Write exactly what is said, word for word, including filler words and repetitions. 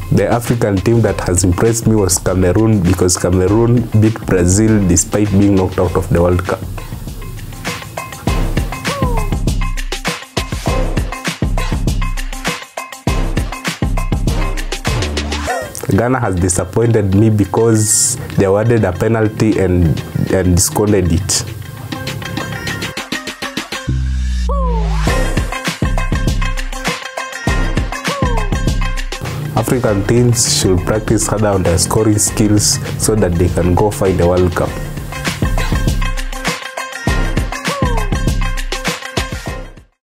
The African team that has impressed me was Cameroon, because Cameroon beat Brazil despite being knocked out of the World Cup. Ghana has disappointed me because they awarded a penalty and, and discarded it. African teams should practice harder on their scoring skills so that they can go find the World Cup.